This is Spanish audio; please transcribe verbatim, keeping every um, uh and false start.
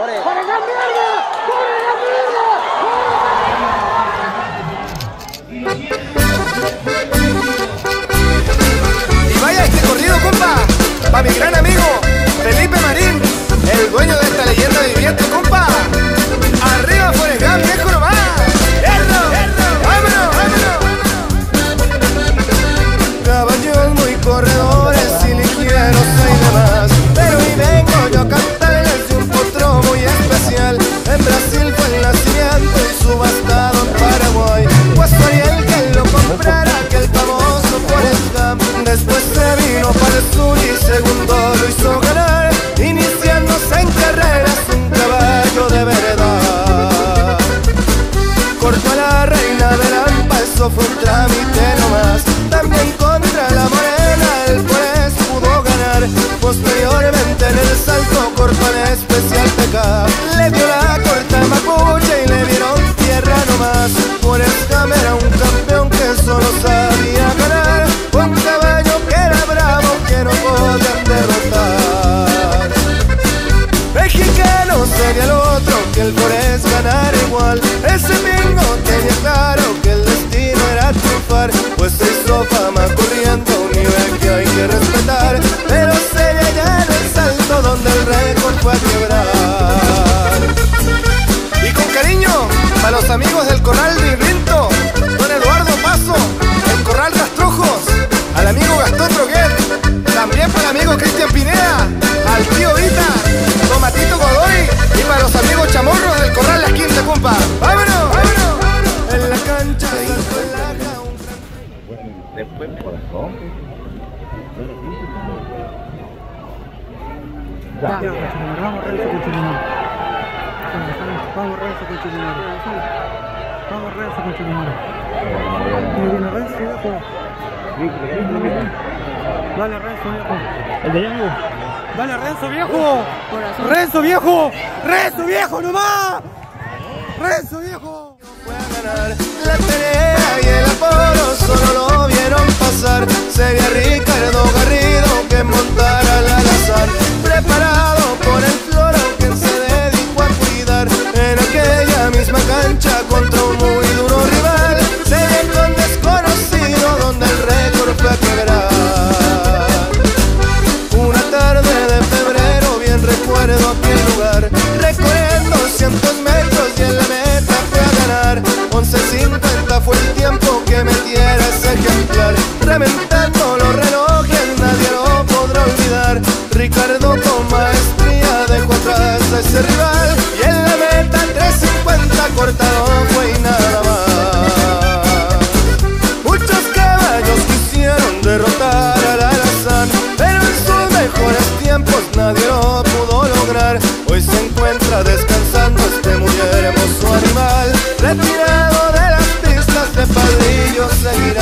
corredores. ¡Corre la mierda! ¡Corre la mierda! Y vaya este corrido, compa, para mi gran amigo Felipe Marín, el dueño de esta leyenda viviente, compa. Arriba Forrest Gump, viejo nomás. ¡Erro! ¡Vámonos, vámonos! Caballos muy corredores y ligeros y demás, pero hoy vengo yo a cantarles de un potro muy especial. En Brasil fue el nacimiento y subastado en Paraguay, pues soy el que lo comprara, aquel famoso Forrest Gump. Después se vino para el sur y segundo lo hizo ganar, iniciándose en carreras un caballo de verdad. Cortó a la reina de Lampa, eso fue un trámite nomás. También contra la morena el Forrest pudo ganar. Posteriormente en el salto cortó al especial P K, le dio la corta mapuche y le dieron tierra nomás. Forrest Gump era un campeón que solo sabía ganar, un caballo que era bravo que no podían derrotar. Mexicano sería el otro que el Forrest ganara igual. Ese bingo tenía claro que el destino era triunfar, pues se hizo fama corriendo a un nivel que hay que respetar, pero sería ya en el salto donde el récord fue a quebrar. Y con cariño para los amigos del Corral de Irrinto, don Eduardo Paso, el Corral Rastrojos, al amigo Gastón Droguet, también para el amigo Cristian Pineda, al tío Vita, Tomatito Godoy, y para los amigos chamorros del Corral La Quinta, compa. ¡Vámonos! ¡Vámonos! En la cancha saltó el laja un gran... Después por favor. Ya, vamos Renzo con Chilimar. Vamos Renzo con Chilimar. Vamos Renzo con Chilimar. Y viene Renzo, viejo. Dale Renzo, viejo. El de Yango. Dale Renzo, viejo. Renzo, viejo. Renzo, viejo, nomás. Renzo, viejo. Fue a ganar la pelea y el apodo solo lo vieron pasar. Sería Ricardo Garrido que montara al alazán, preparado por el floro que se dedicó a cuidar. En aquella misma cancha contra un muy duro rival, se ve con desconocido donde el récord fue a quebrar. Una tarde de febrero bien recuerdo aquel lugar, recorriendo cientos metros y en la meta fue a ganar. Once cincuenta fue el tiempo que metiera ese ejemplar, reventando los relojes, nadie lo podrá olvidar. Ricardo con maestría dejó atrás a ese rival, y en la meta tres cincuenta cortado fue y nada más. Muchos caballos quisieron derrotar al alazán, pero en sus mejores tiempos nadie lo pudo lograr. Hoy se encuentra descansando este muy hermoso animal, retirado de las pistas de Padrillo seguirá.